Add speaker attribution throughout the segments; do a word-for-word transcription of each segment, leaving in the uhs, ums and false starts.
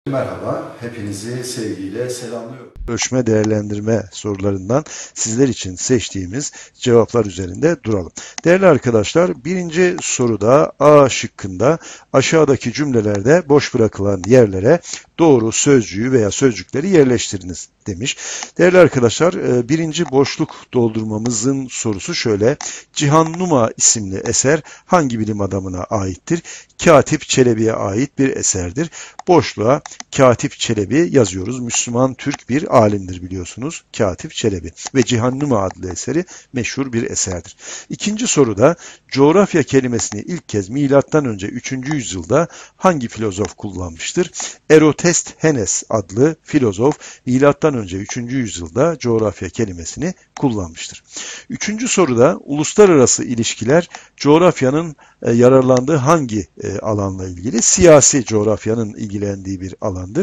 Speaker 1: Merhaba, hepinizi sevgiyle selamlıyorum.
Speaker 2: Ölçme değerlendirme sorularından sizler için seçtiğimiz cevaplar üzerinde duralım. Değerli arkadaşlar, birinci soruda A şıkkında aşağıdaki cümlelerde boş bırakılan yerlere doğru sözcüğü veya sözcükleri yerleştiriniz demiş. Değerli arkadaşlar, birinci boşluk doldurmamızın sorusu şöyle. Cihan Numa isimli eser hangi bilim adamına aittir? Katip Çelebi'ye ait bir eserdir. Boşluğa Katip Çelebi yazıyoruz. Müslüman Türk bir alimdir biliyorsunuz. Katip Çelebi ve Cihan Numa adlı eseri meşhur bir eserdir. İkinci soruda coğrafya kelimesini ilk kez milattan önce üçüncü yüzyılda hangi filozof kullanmıştır? Eratosthenes adlı filozof milattan önce üçüncü yüzyılda coğrafya kelimesini kullanmıştır. Üçüncü soruda uluslararası ilişkiler coğrafyanın e, yararlandığı hangi e, alanla ilgili? Siyasi coğrafyanın ilgilendiği bir alandır.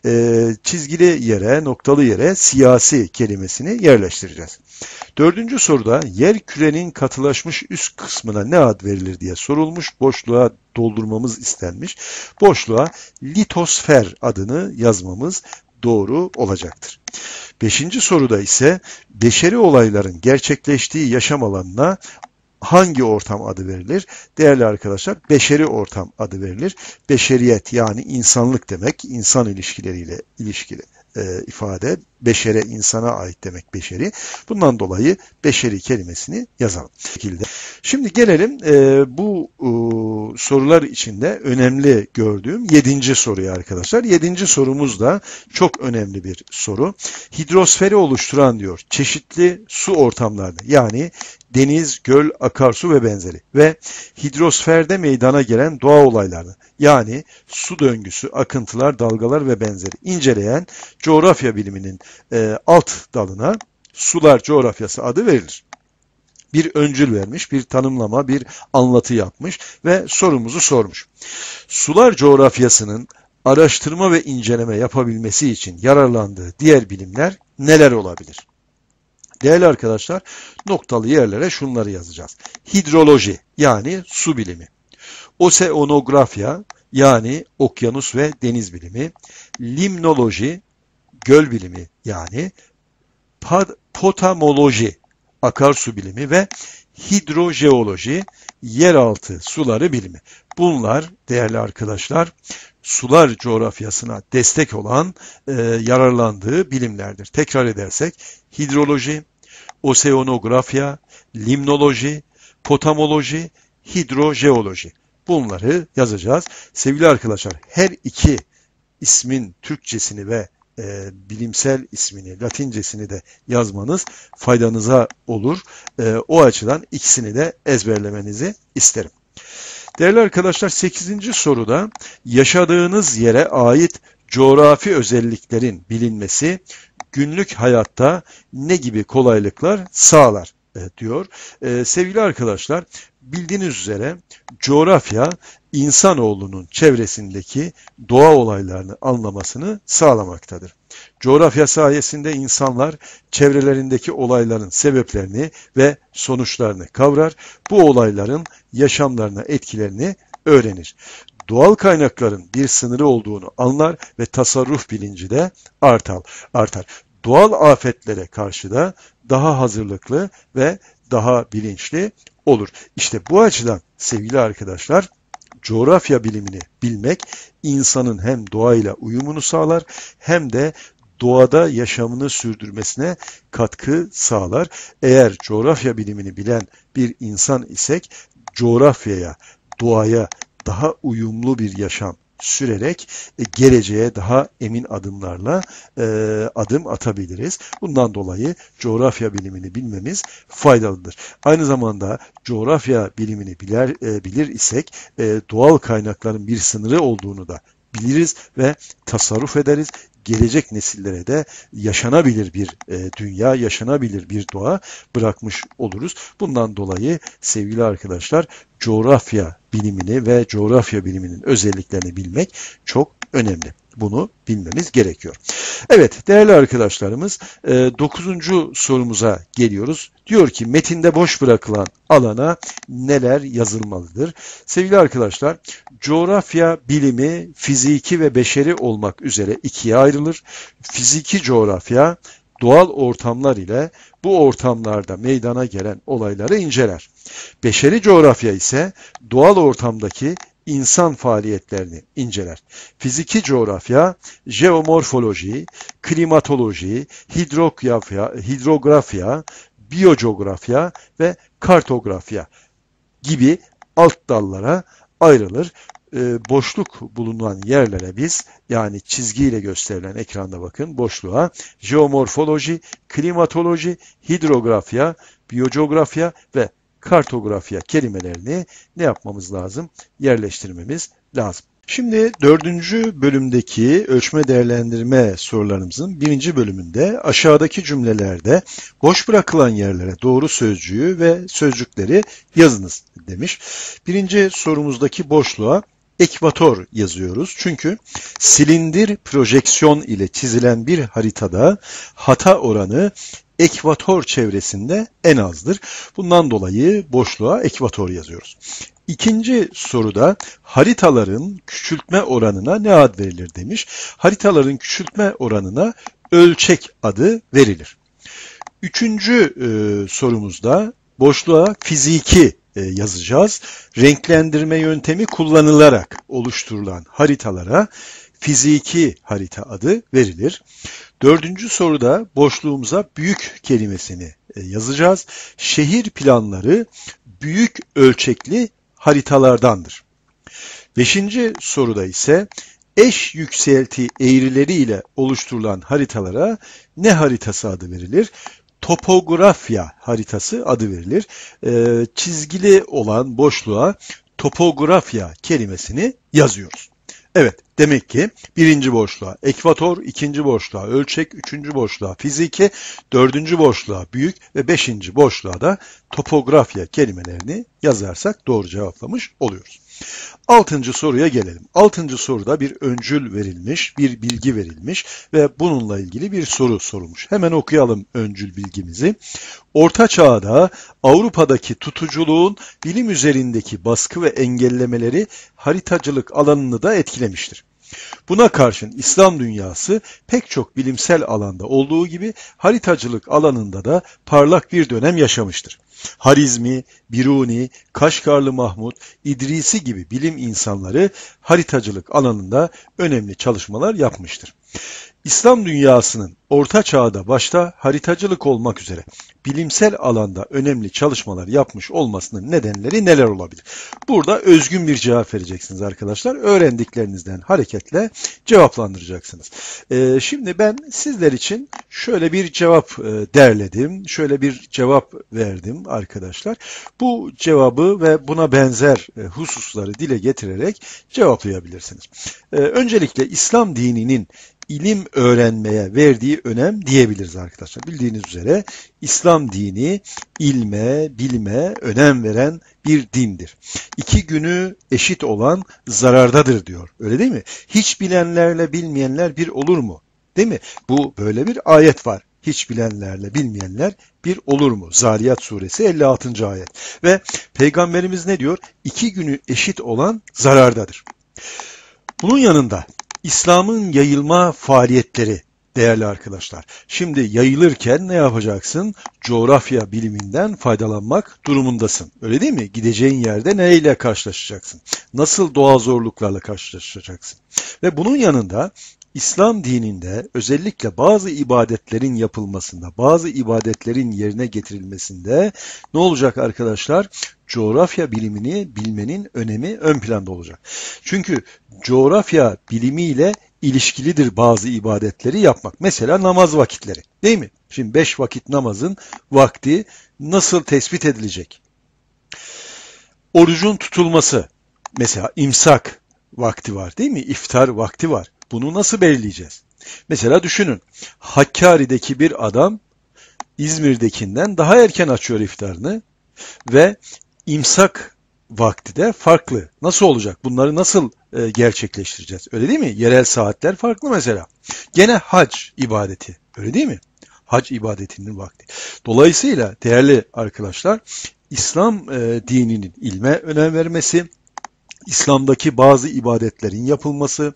Speaker 2: E, çizgili yere, noktalı yere siyasi kelimesini yerleştireceğiz. Dördüncü soruda yer kürenin katılaşmış üst kısmına ne ad verilir diye sorulmuş. Boşluğa doldurmamız istenmiş. Boşluğa litosfer adını yazmamız doğru olacaktır. Beşinci soruda ise beşeri olayların gerçekleştiği yaşam alanına hangi ortam adı verilir? Değerli arkadaşlar, beşeri ortam adı verilir. Beşeriyet yani insanlık demek, insan ilişkileriyle ilişkili e, ifade. Beşere, insana ait demek beşeri. Bundan dolayı beşeri kelimesini yazalım. Şekilde. Şimdi gelelim e, bu e, sorular içinde önemli gördüğüm yedinci soruya arkadaşlar. Yedinci sorumuz da çok önemli bir soru. Hidrosferi oluşturan diyor çeşitli su ortamlarını yani deniz, göl, akarsu ve benzeri ve hidrosferde meydana gelen doğa olaylarını yani su döngüsü, akıntılar, dalgalar ve benzeri inceleyen coğrafya biliminin e, alt dalına sular coğrafyası adı verilir. Bir öncül vermiş, bir tanımlama, bir anlatı yapmış ve sorumuzu sormuş. Sular coğrafyasının araştırma ve inceleme yapabilmesi için yararlandığı diğer bilimler neler olabilir? Değerli arkadaşlar, noktalı yerlere şunları yazacağız. Hidroloji yani su bilimi, oseanografya yani okyanus ve deniz bilimi, limnoloji göl bilimi yani potamoloji akarsu bilimi ve hidrojeoloji yeraltı suları bilimi. Bunlar değerli arkadaşlar sular coğrafyasına destek olan e, yararlandığı bilimlerdir. Tekrar edersek hidroloji, oseanografya, limnoloji, potamoloji, hidrojeoloji. Bunları yazacağız. Sevgili arkadaşlar her iki ismin Türkçesini ve e, bilimsel ismini, Latincesini de yazmanız faydanıza olur. E, o açıdan ikisini de ezberlemenizi isterim. Değerli arkadaşlar sekizinci soruda yaşadığınız yere ait coğrafi özelliklerin bilinmesi günlük hayatta ne gibi kolaylıklar sağlar e, diyor. E, sevgili arkadaşlar bildiğiniz üzere coğrafya insanoğlunun çevresindeki doğa olaylarını anlamasını sağlamaktadır. Coğrafya sayesinde insanlar çevrelerindeki olayların sebeplerini ve sonuçlarını kavrar, bu olayların yaşamlarına etkilerini öğrenir. Doğal kaynakların bir sınırı olduğunu anlar ve tasarruf bilinci de artar. artar. Doğal afetlere karşı da daha hazırlıklı ve daha bilinçli olur. İşte bu açıdan sevgili arkadaşlar coğrafya bilimini bilmek insanın hem doğayla uyumunu sağlar hem de doğada yaşamını sürdürmesine katkı sağlar. Eğer coğrafya bilimini bilen bir insan isek coğrafyaya, doğaya daha uyumlu bir yaşam sürerek e, geleceğe daha emin adımlarla e, adım atabiliriz. Bundan dolayı coğrafya bilimini bilmemiz faydalıdır. Aynı zamanda coğrafya bilimini biler, e, bilir isek e, doğal kaynakların bir sınırı olduğunu da biliriz ve tasarruf ederiz. Gelecek nesillere de yaşanabilir bir e, dünya, yaşanabilir bir doğa bırakmış oluruz. Bundan dolayı sevgili arkadaşlar coğrafya bilimini ve coğrafya biliminin özelliklerini bilmek çok önemli. Bunu bilmemiz gerekiyor. Evet değerli arkadaşlarımız dokuzuncu sorumuza geliyoruz. Diyor ki metinde boş bırakılan alana neler yazılmalıdır? Sevgili arkadaşlar, coğrafya bilimi fiziki ve beşeri olmak üzere ikiye ayrılır. Fiziki coğrafya doğal ortamlar ile bu ortamlarda meydana gelen olayları inceler. Beşeri coğrafya ise doğal ortamdaki insan faaliyetlerini inceler. Fiziki coğrafya, jeomorfoloji, klimatoloji, hidrografya, hidrografya, biyocoğrafya ve kartografya gibi alt dallara ayrılır. E, boşluk bulunan yerlere biz, yani çizgiyle gösterilen ekranda bakın boşluğa, jeomorfoloji, klimatoloji, hidrografya, biyocoğrafya ve kartografya kelimelerini ne yapmamız lazım? Yerleştirmemiz lazım. Şimdi dördüncü bölümdeki ölçme değerlendirme sorularımızın birinci bölümünde aşağıdaki cümlelerde boş bırakılan yerlere doğru sözcüğü ve sözcükleri yazınız demiş. Birinci sorumuzdaki boşluğa ekvator yazıyoruz. Çünkü silindir projeksiyon ile çizilen bir haritada hata oranı ekvator çevresinde en azdır. Bundan dolayı boşluğa ekvator yazıyoruz. İkinci soruda haritaların küçültme oranına ne ad verilir demiş. Haritaların küçültme oranına ölçek adı verilir. Üçüncü e, sorumuzda boşluğa fiziki e, yazacağız. Renklendirme yöntemi kullanılarak oluşturulan haritalara fiziki harita adı verilir. Dördüncü soruda boşluğumuza büyük kelimesini e, yazacağız. Şehir planları büyük ölçekli haritalardandır. Beşinci soruda ise eş yükselti eğrileriyle oluşturulan haritalara ne haritası adı verilir? Topografya haritası adı verilir. Ee, çizgili olan boşluğa topografya kelimesini yazıyoruz. Evet, demek ki birinci boşluğa ekvator, ikinci boşluğa ölçek, üçüncü boşluğa fiziki, dördüncü boşluğa büyük ve beşinci boşluğa da topografya kelimelerini yazarsak doğru cevaplamış oluyoruz. Altıncı soruya gelelim. Altıncı soruda bir öncül verilmiş, bir bilgi verilmiş ve bununla ilgili bir soru sorulmuş. Hemen okuyalım öncül bilgimizi. Orta Çağ'da Avrupa'daki tutuculuğun bilim üzerindeki baskı ve engellemeleri haritacılık alanını da etkilemiştir. Buna karşın İslam dünyası pek çok bilimsel alanda olduğu gibi haritacılık alanında da parlak bir dönem yaşamıştır. Harizmi, Biruni, Kaşgarlı Mahmud, İdrisi gibi bilim insanları haritacılık alanında önemli çalışmalar yapmıştır. İslam dünyasının Orta Çağ'da başta haritacılık olmak üzere bilimsel alanda önemli çalışmalar yapmış olmasının nedenleri neler olabilir? Burada özgün bir cevap vereceksiniz arkadaşlar. Öğrendiklerinizden hareketle cevaplandıracaksınız. Ee, şimdi ben sizler için şöyle bir cevap e, derledim. Şöyle bir cevap verdim arkadaşlar. Bu cevabı ve buna benzer e, hususları dile getirerek cevaplayabilirsiniz. Ee, öncelikle İslam dininin ilim öğrenmeye verdiği önem diyebiliriz arkadaşlar. Bildiğiniz üzere İslam dini ilme, bilime önem veren bir dindir. İki günü eşit olan zarardadır diyor. Öyle değil mi? Hiç bilenlerle bilmeyenler bir olur mu? Değil mi? Bu böyle bir ayet var. Hiç bilenlerle bilmeyenler bir olur mu? Zariyat suresi elli altıncı ayet. Ve Peygamberimiz ne diyor? İki günü eşit olan zarardadır. Bunun yanında İslam'ın yayılma faaliyetleri değerli arkadaşlar. Şimdi yayılırken ne yapacaksın? Coğrafya biliminden faydalanmak durumundasın. Öyle değil mi? Gideceğin yerde neyle karşılaşacaksın? Nasıl doğal zorluklarla karşılaşacaksın? Ve bunun yanında İslam dininde özellikle bazı ibadetlerin yapılmasında, bazı ibadetlerin yerine getirilmesinde ne olacak arkadaşlar? Coğrafya bilimini bilmenin önemi ön planda olacak. Çünkü coğrafya bilimiyle ilişkilidir bazı ibadetleri yapmak. Mesela namaz vakitleri, değil mi? Şimdi beş vakit namazın vakti nasıl tespit edilecek? Orucun tutulması, mesela imsak vakti var, değil mi? İftar vakti var. Bunu nasıl belirleyeceğiz? Mesela düşünün, Hakkari'deki bir adam İzmir'dekinden daha erken açıyor iftarını ve imsak vakti de farklı. Nasıl olacak? Bunları nasıl e, gerçekleştireceğiz? Öyle değil mi? Yerel saatler farklı mesela. Gene hac ibadeti. Öyle değil mi? Hac ibadetinin vakti. Dolayısıyla değerli arkadaşlar, İslam e, dininin ilme önem vermesi, İslam'daki bazı ibadetlerin yapılması,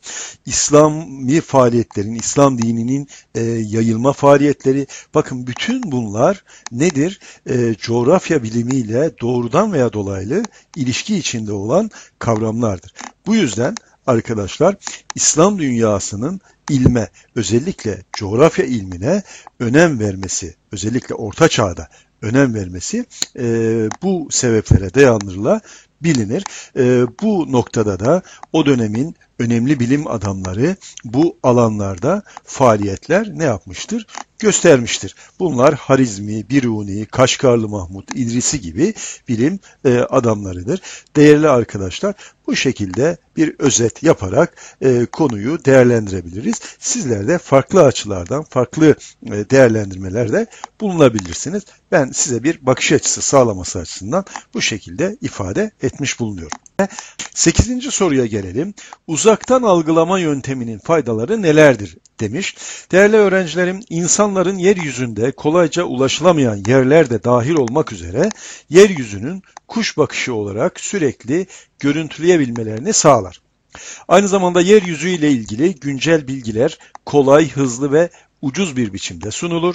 Speaker 2: İslami faaliyetlerin, İslam dininin e, yayılma faaliyetleri, bakın bütün bunlar nedir? E, coğrafya bilimiyle doğrudan veya dolaylı ilişki içinde olan kavramlardır. Bu yüzden arkadaşlar, İslam dünyasının ilme, özellikle coğrafya ilmine önem vermesi, özellikle Orta Çağ'da önem vermesi e, bu sebeplere dayanırla bilinir. E, bu noktada da o dönemin önemli bilim adamları bu alanlarda faaliyetler ne yapmıştır? Göstermiştir. Bunlar Harizmi, Biruni, Kaşgarlı Mahmud, İdrisi gibi bilim e, adamlarıdır. Değerli arkadaşlar, bu şekilde bir özet yaparak e, konuyu değerlendirebiliriz. Sizler de farklı açılardan, farklı e, değerlendirmelerde bulunabilirsiniz. Ben size bir bakış açısı sağlaması açısından bu şekilde ifade etmiş bulunuyorum. Sekizinci soruya gelelim. Uzaktan algılama yönteminin faydaları nelerdir demiş. Değerli öğrencilerim, insanların yeryüzünde kolayca ulaşılamayan yerler de dahil olmak üzere yeryüzünün kuş bakışı olarak sürekli görüntüleyebilmelerini sağlar. Aynı zamanda yeryüzü ile ilgili güncel bilgiler kolay, hızlı ve ucuz bir biçimde sunulur.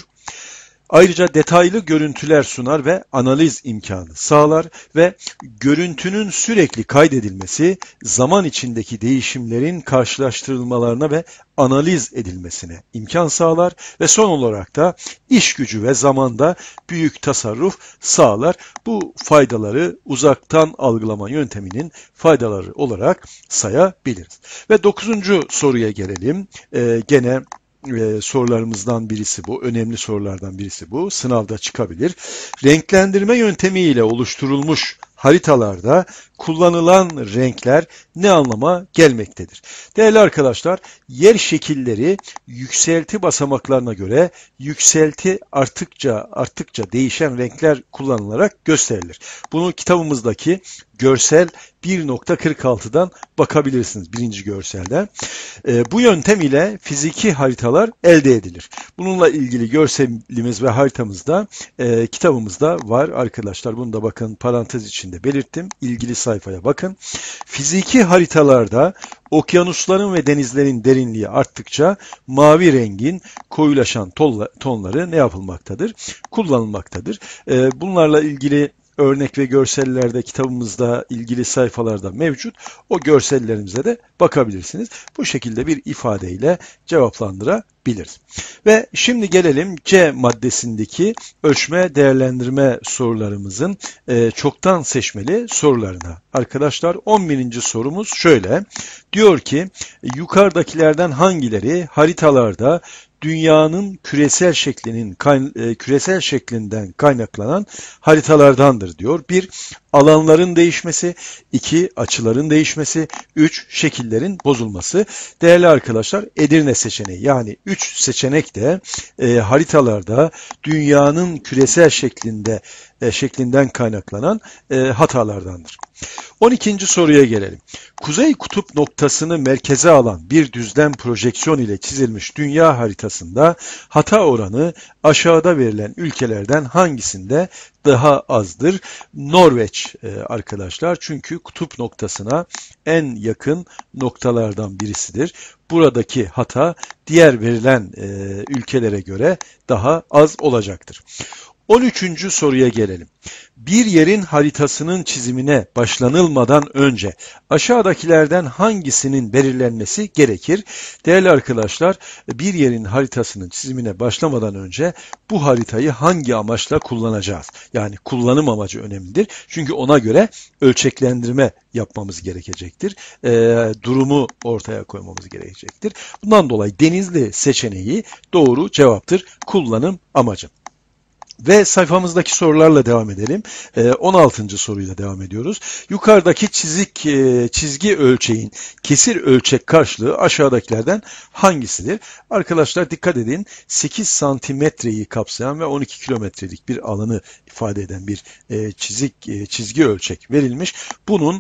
Speaker 2: Ayrıca detaylı görüntüler sunar ve analiz imkanı sağlar ve görüntünün sürekli kaydedilmesi zaman içindeki değişimlerin karşılaştırılmalarına ve analiz edilmesine imkan sağlar ve son olarak da iş gücü ve zamanda büyük tasarruf sağlar. Bu faydaları uzaktan algılama yönteminin faydaları olarak sayabiliriz. Ve dokuzuncu soruya gelelim. Ee, gene e, sorularımızdan birisi bu. Önemli sorulardan birisi bu. Sınavda çıkabilir. Renklendirme yöntemiyle oluşturulmuş haritalarda kullanılan renkler ne anlama gelmektedir? Değerli arkadaşlar, yer şekilleri yükselti basamaklarına göre yükselti arttıkça arttıkça değişen renkler kullanılarak gösterilir. Bunu kitabımızdaki görsel bir nokta kırk altıdan bakabilirsiniz, birinci görselden. E, bu yöntem ile fiziki haritalar elde edilir. Bununla ilgili görselimiz ve haritamız da e, kitabımızda var arkadaşlar. Bunu da bakın parantez içinde belirttim. İlgili sayfaya bakın. Fiziki haritalarda okyanusların ve denizlerin derinliği arttıkça mavi rengin koyulaşan tonları ne yapılmaktadır? Kullanılmaktadır. E, bunlarla ilgili örnek ve görsellerde kitabımızda ilgili sayfalarda mevcut. O görsellerimize de bakabilirsiniz. Bu şekilde bir ifadeyle cevaplandırabiliriz. Ve şimdi gelelim C maddesindeki ölçme değerlendirme sorularımızın e, çoktan seçmeli sorularına. Arkadaşlar on birinci sorumuz şöyle. Diyor ki yukarıdakilerden hangileri haritalarda dünyanın küresel şeklinin küresel şeklinden kaynaklanan haritalardandır diyor. Bir, alanların değişmesi, iki, açıların değişmesi, üç, şekillerin bozulması. Değerli arkadaşlar, Edirne seçeneği yani üç seçenek de e, haritalarda dünyanın küresel şeklinde e, şeklinden kaynaklanan e, hatalardandır. on ikinci soruya gelelim. Kuzey kutup noktasını merkeze alan bir düzlem projeksiyon ile çizilmiş dünya haritasında hata oranı aşağıda verilen ülkelerden hangisinde daha azdır? Norveç e, arkadaşlar, çünkü kutup noktasına en yakın noktalardan birisidir. Buradaki hata diğer verilen e, ülkelere göre daha az olacaktır. on üçüncü soruya gelelim. Bir yerin haritasının çizimine başlanılmadan önce aşağıdakilerden hangisinin belirlenmesi gerekir? Değerli arkadaşlar, bir yerin haritasının çizimine başlamadan önce bu haritayı hangi amaçla kullanacağız? Yani kullanım amacı önemlidir. Çünkü ona göre ölçeklendirme yapmamız gerekecektir. E, durumu ortaya koymamız gerekecektir. Bundan dolayı Denizli seçeneği doğru cevaptır. Kullanım amacı. Ve sayfamızdaki sorularla devam edelim. on altıncı soruyla devam ediyoruz. Yukarıdaki çizik, çizgi ölçeğin kesir ölçek karşılığı aşağıdakilerden hangisidir? Arkadaşlar dikkat edin, sekiz santimetreyi kapsayan ve on iki kilometrelik bir alanı ifade eden bir çizik, çizgi ölçek verilmiş. Bunun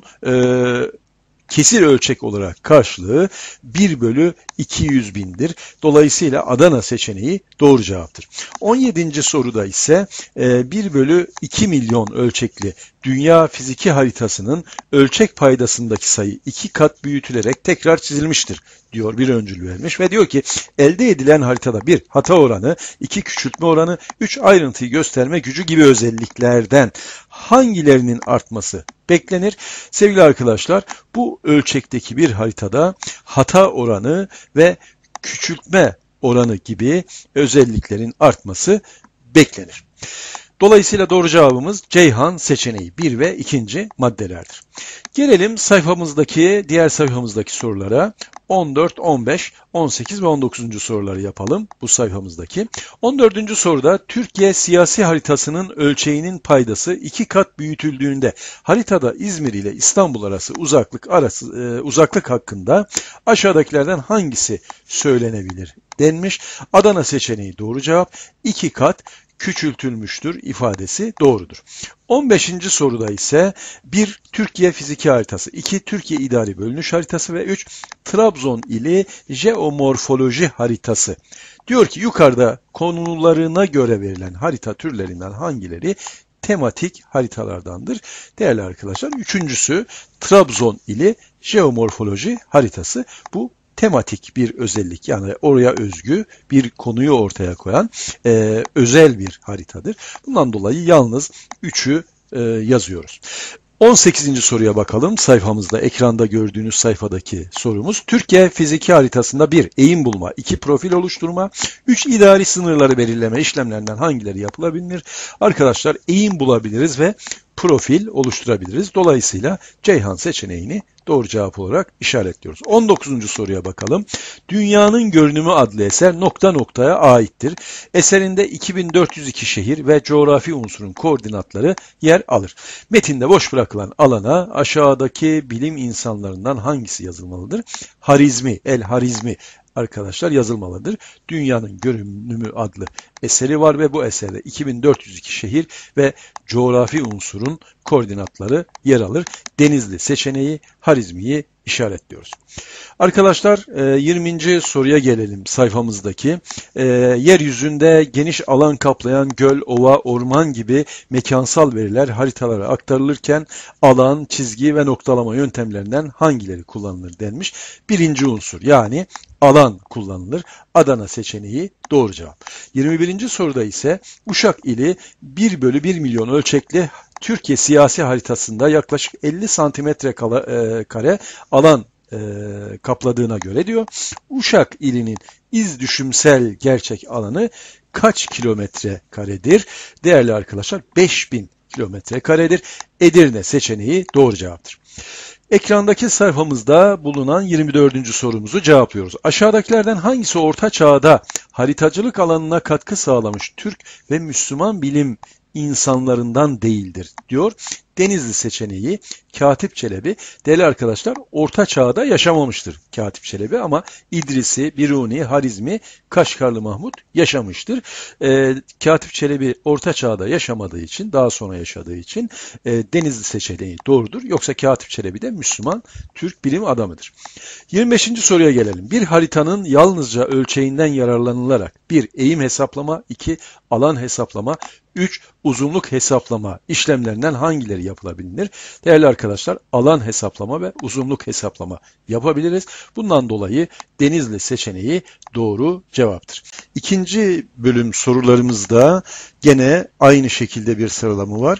Speaker 2: kesir ölçek olarak karşılığı bir bölü iki yüz bindir. Dolayısıyla Adana seçeneği doğru cevaptır. on yedinci soruda ise bir bölü iki milyon ölçekli dünya fiziki haritasının ölçek paydasındaki sayı iki kat büyütülerek tekrar çizilmiştir diyor, bir öncül vermiş ve diyor ki elde edilen haritada bir hata oranı, iki küçültme oranı, üç ayrıntıyı gösterme gücü gibi özelliklerden hangilerinin artması beklenir? Sevgili arkadaşlar, bu ölçekteki bir haritada hata oranı ve küçültme oranı gibi özelliklerin artması beklenir. Dolayısıyla doğru cevabımız Ceyhan seçeneği bir ve ikinci maddelerdir. Gelelim sayfamızdaki, diğer sayfamızdaki sorulara. on dört, on beş, on sekiz ve on dokuzuncu soruları yapalım bu sayfamızdaki. on dördüncü soruda Türkiye siyasi haritasının ölçeğinin paydası iki kat büyütüldüğünde haritada İzmir ile İstanbul arası uzaklık arası e, uzaklık hakkında aşağıdakilerden hangisi söylenebilir denmiş. Adana seçeneği doğru cevap. iki kat küçültülmüştür ifadesi doğrudur. on beşinci soruda ise bir Türkiye fiziki haritası, iki Türkiye idari bölünüş haritası ve üç Trabzon ili jeomorfoloji haritası. Diyor ki yukarıda konularına göre verilen harita türlerinden hangileri tematik haritalardandır? Değerli arkadaşlar, üçüncüsü Trabzon ili jeomorfoloji haritası. Bu tematik bir özellik, yani oraya özgü bir konuyu ortaya koyan e, özel bir haritadır. Bundan dolayı yalnız üçü e, yazıyoruz. on sekizinci soruya bakalım. Sayfamızda, ekranda gördüğünüz sayfadaki sorumuz. Türkiye fiziki haritasında bir eğim bulma, iki profil oluşturma, üç idari sınırları belirleme işlemlerinden hangileri yapılabilir? Arkadaşlar eğim bulabiliriz ve profil oluşturabiliriz. Dolayısıyla Ceyhan seçeneğini doğru cevap olarak işaretliyoruz. on dokuzuncu soruya bakalım. Dünyanın Görünümü adlı eser nokta noktaya aittir. Eserinde iki bin dört yüz iki şehir ve coğrafi unsurun koordinatları yer alır. Metinde boş bırakılan alana aşağıdaki bilim insanlarından hangisi yazılmalıdır? Harizmi, El Harizmi arkadaşlar yazılmalıdır. Dünyanın Görünümü adlı eseri var ve bu eserde iki bin dört yüz iki şehir ve coğrafi unsurun koordinatları yer alır. Denizli seçeneği, Harizmi'yi işaretliyoruz. Arkadaşlar yirminci soruya gelelim sayfamızdaki. Yeryüzünde geniş alan kaplayan göl, ova, orman gibi mekansal veriler haritalara aktarılırken alan, çizgi ve noktalama yöntemlerinden hangileri kullanılır denmiş. Birinci unsur, yani alan kullanılır. Adana seçeneği doğru cevap. yirmi birinci soruda ise Uşak ili bir bölü bir milyon ölçekli Türkiye siyasi haritasında yaklaşık elli santimetre kare alan e, kapladığına göre diyor, Uşak ilinin iz düşümsel gerçek alanı kaç kilometre karedir? Değerli arkadaşlar, beş bin kilometre karedir. Edirne seçeneği doğru cevaptır. Ekrandaki sayfamızda bulunan yirmi dördüncü sorumuzu cevaplıyoruz. Aşağıdakilerden hangisi Orta Çağ'da haritacılık alanına katkı sağlamış Türk ve Müslüman bilim insanlarından değildir diyor. Denizli seçeneği, Katip Çelebi. Değerli arkadaşlar, Orta Çağ'da yaşamamıştır Katip Çelebi ama İdrisi, Biruni, Harizmi, Kaşgarlı Mahmut yaşamıştır. E, Katip Çelebi Orta Çağ'da yaşamadığı için, daha sonra yaşadığı için e, Denizli seçeneği doğrudur. Yoksa Katip Çelebi de Müslüman Türk bilim adamıdır. yirmi beşinci soruya gelelim. Bir haritanın yalnızca ölçeğinden yararlanılarak bir eğim hesaplama, iki alan hesaplama, üç uzunluk hesaplama işlemlerinden hangileri yapılabilir? Değerli arkadaşlar, alan hesaplama ve uzunluk hesaplama yapabiliriz. Bundan dolayı Denizli seçeneği doğru cevaptır. İkinci bölüm sorularımızda gene aynı şekilde bir sıralama var.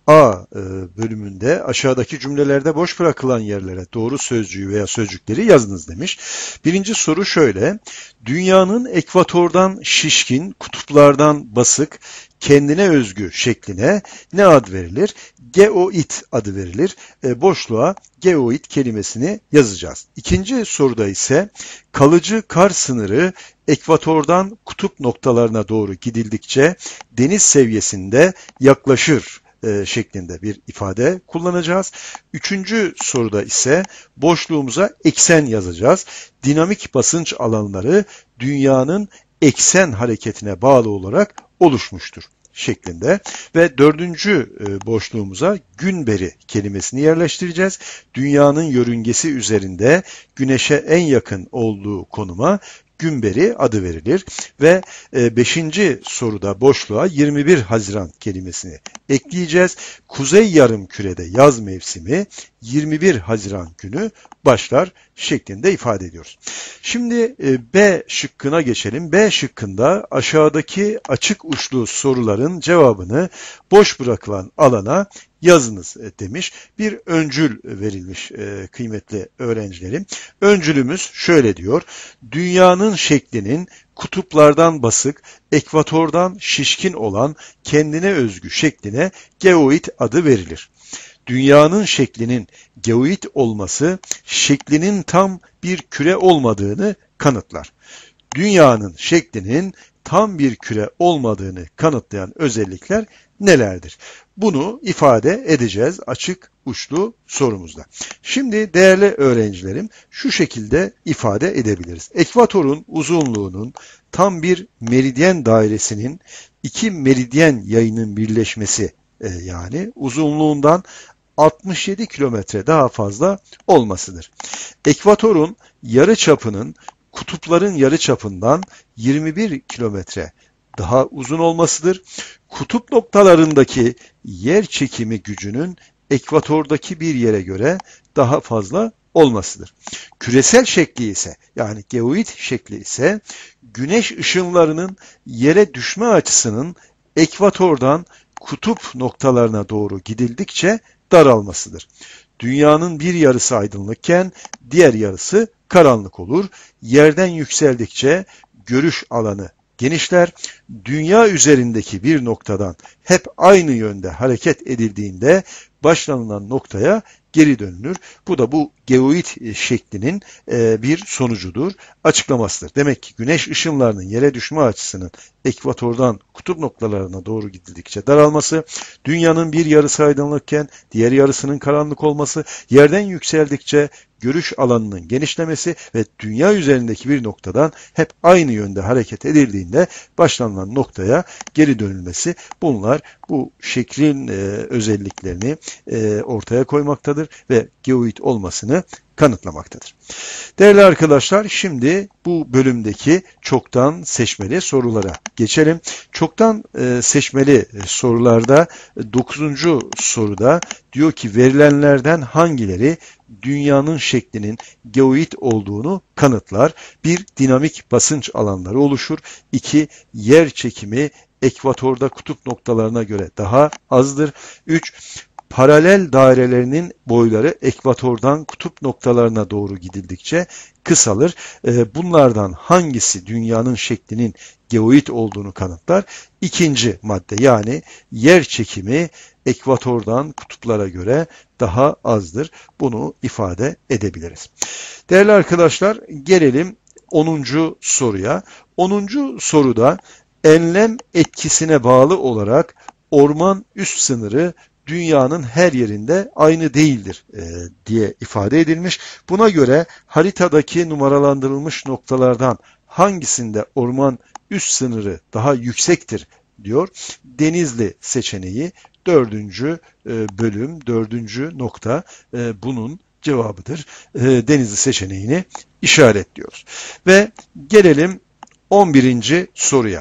Speaker 2: A e, bölümünde aşağıdaki cümlelerde boş bırakılan yerlere doğru sözcüğü veya sözcükleri yazınız demiş. Birinci soru şöyle. Dünyanın ekvatordan şişkin, kutuplardan basık, kendine özgü şekline ne ad verilir? Geoid adı verilir. E, boşluğa geoid kelimesini yazacağız. İkinci soruda ise kalıcı kar sınırı ekvatordan kutup noktalarına doğru gidildikçe deniz seviyesinde yaklaşır e, şeklinde bir ifade kullanacağız. Üçüncü soruda ise boşluğumuza eksen yazacağız. Dinamik basınç alanları dünyanın eksen hareketine bağlı olarak oluşmuştur şeklinde ve dördüncü e, boşluğumuza günberi kelimesini yerleştireceğiz. Dünyanın yörüngesi üzerinde güneşe en yakın olduğu konuma günberi adı verilir ve e, beşinci soruda boşluğa yirmi bir Haziran kelimesini ekleyeceğiz. Kuzey yarımkürede yaz mevsimi yirmi bir Haziran günü başlar şeklinde ifade ediyoruz. Şimdi e, B şıkkına geçelim. B şıkkında aşağıdaki açık uçlu soruların cevabını boş bırakılan alana yazınız demiş. Bir öncül verilmiş e, kıymetli öğrencilerim. Öncülümüz şöyle diyor. Dünyanın şeklinin kutuplardan basık, ekvatordan şişkin olan kendine özgü şekline geoid adı verilir. Dünyanın şeklinin geoid olması şeklinin tam bir küre olmadığını kanıtlar. Dünyanın şeklinin tam bir küre olmadığını kanıtlayan özellikler nelerdir? Bunu ifade edeceğiz açık uçlu sorumuzda. Şimdi değerli öğrencilerim şu şekilde ifade edebiliriz. Ekvatorun uzunluğunun tam bir meridyen dairesinin iki meridyen yayının birleşmesi e, yani uzunluğundan altmış yedi kilometre daha fazla olmasıdır. Ekvatorun yarıçapının kutupların yarıçapından yirmi bir kilometre daha uzun olmasıdır. Kutup noktalarındaki yer çekimi gücünün ekvatordaki bir yere göre daha fazla olmasıdır. Küresel şekli ise yani geoid şekli ise güneş ışınlarının yere düşme açısının ekvatordan kutup noktalarına doğru gidildikçe daralmasıdır. Dünyanın bir yarısı aydınlıkken diğer yarısı karanlık olur. Yerden yükseldikçe görüş alanı genişler. Dünya üzerindeki bir noktadan hep aynı yönde hareket edildiğinde başlanılan noktaya geri dönülür. Bu da bu geoid şeklinin bir sonucudur, açıklamasıdır. Demek ki güneş ışınlarının yere düşme açısının ekvatordan kutup noktalarına doğru gidildikçe daralması, dünyanın bir yarısı aydınlıkken diğer yarısının karanlık olması, yerden yükseldikçe görüş alanının genişlemesi ve dünya üzerindeki bir noktadan hep aynı yönde hareket edildiğinde başlanılan noktaya geri dönülmesi, bunlar bu şeklin e, özelliklerini e, ortaya koymaktadır ve geoid olmasını kanıtlamaktadır. Değerli arkadaşlar, şimdi bu bölümdeki çoktan seçmeli sorulara geçelim. Çoktan e, seçmeli sorularda dokuzuncu soruda diyor ki verilenlerden hangileri dünyanın şeklinin geoid olduğunu kanıtlar? Bir, dinamik basınç alanları oluşur. İki, yer çekimi ekvatorda kutup noktalarına göre daha azdır. Üç, paralel dairelerinin boyları ekvatordan kutup noktalarına doğru gidildikçe kısalır. Bunlardan hangisi dünyanın şeklinin geoid olduğunu kanıtlar? İkinci madde yani yer çekimi ekvatordan kutuplara göre daha azdır. Bunu ifade edebiliriz. Değerli arkadaşlar, gelelim onuncu soruya. onuncu soruda enlem etkisine bağlı olarak orman üst sınırı dünyanın her yerinde aynı değildir e, diye ifade edilmiş. Buna göre haritadaki numaralandırılmış noktalardan hangisinde orman üst sınırı daha yüksektir diyor. Denizli seçeneği dördüncü e, bölüm, dördüncü nokta e, bunun cevabıdır. E, Denizli seçeneğini işaretliyoruz. Ve gelelim on birinci soruya.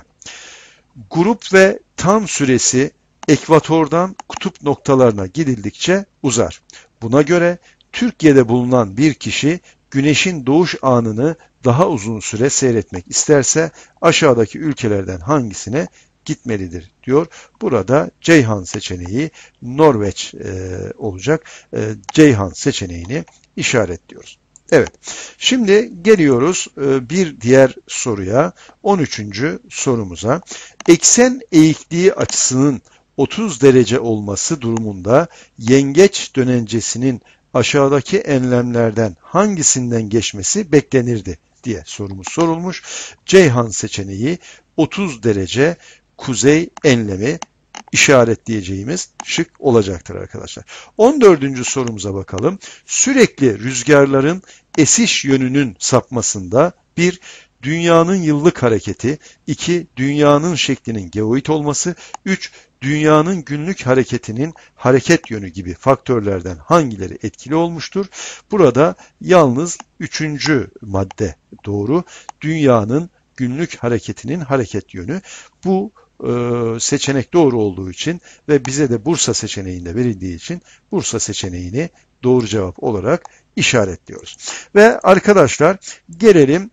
Speaker 2: Grup ve tam süresi ekvatordan kutup noktalarına gidildikçe uzar. Buna göre Türkiye'de bulunan bir kişi güneşin doğuş anını daha uzun süre seyretmek isterse aşağıdaki ülkelerden hangisine gitmelidir diyor. Burada Ceyhan seçeneği Norveç e, olacak. E, Ceyhan seçeneğini işaretliyoruz. Evet. Şimdi geliyoruz e, bir diğer soruya. on üçüncü sorumuza. Eksen eğikliği açısının otuz derece olması durumunda yengeç dönencesinin aşağıdaki enlemlerden hangisinden geçmesi beklenirdi diye sorumuz sorulmuş. Ceyhan seçeneği otuz derece kuzey enlemi işaretleyeceğimiz şık olacaktır arkadaşlar. on dördüncü sorumuza bakalım. Sürekli rüzgarların esiş yönünün sapmasında bir Dünyanın yıllık hareketi, iki Dünyanın şeklinin geoid olması, üç Dünyanın günlük hareketinin hareket yönü gibi faktörlerden hangileri etkili olmuştur? Burada yalnız üçüncü madde doğru. Dünyanın günlük hareketinin hareket yönü. Bu e, seçenek doğru olduğu için ve bize de Bursa seçeneğinde verildiği için Bursa seçeneğini doğru cevap olarak işaretliyoruz. Ve arkadaşlar gelelim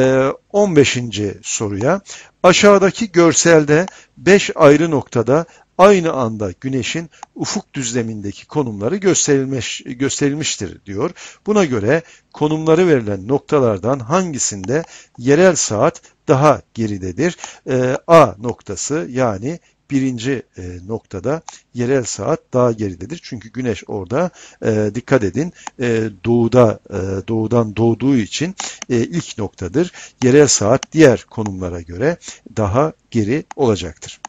Speaker 2: on beşinci soruya. Aşağıdaki görselde beş ayrı noktada aynı anda Güneş'in ufuk düzlemindeki konumları gösterilmiş, gösterilmiştir diyor. Buna göre konumları verilen noktalardan hangisinde yerel saat daha geridedir? E, A noktası yani birinci e, noktada yerel saat daha geridedir. Çünkü Güneş orada e, dikkat edin e, doğuda e, doğudan doğduğu için e, ilk noktadır. Yerel saat diğer konumlara göre daha geri olacaktır.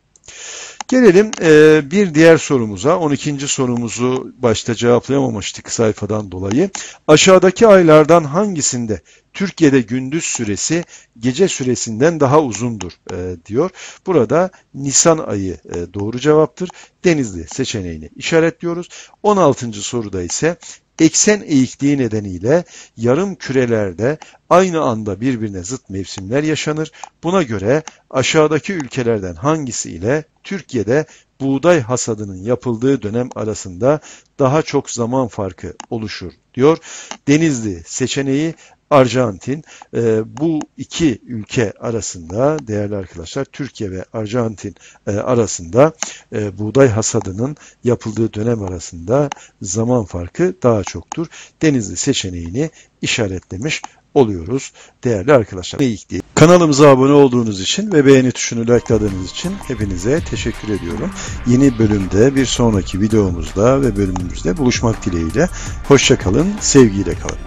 Speaker 2: Gelelim e, bir diğer sorumuza. on ikinci sorumuzu başta cevaplayamamıştık sayfadan dolayı. Aşağıdaki aylardan hangisinde Türkiye'de gündüz süresi gece süresinden daha uzundur e, diyor. Burada Nisan ayı e, doğru cevaptır. Denizli seçeneğini işaretliyoruz. on altıncı soruda ise eksen eğikliği nedeniyle yarım kürelerde aynı anda birbirine zıt mevsimler yaşanır. Buna göre aşağıdaki ülkelerden hangisi ile Türkiye'de buğday hasadının yapıldığı dönem arasında daha çok zaman farkı oluşur diyor. Denizli seçeneği Arjantin. E, bu iki ülke arasında değerli arkadaşlar Türkiye ve Arjantin e, arasında e, buğday hasadının yapıldığı dönem arasında zaman farkı daha çoktur. Denizli seçeneğini işaretlemiş oluyoruz değerli arkadaşlar. Kanalımıza abone olduğunuz için ve beğeni tuşunu likeladığınız için hepinize teşekkür ediyorum. Yeni bölümde bir sonraki videomuzda ve bölümümüzde buluşmak dileğiyle. Hoşça kalın, sevgiyle kalın.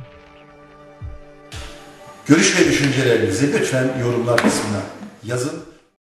Speaker 1: Görüş ve düşüncelerinizi lütfen yorumlar kısmına yazın.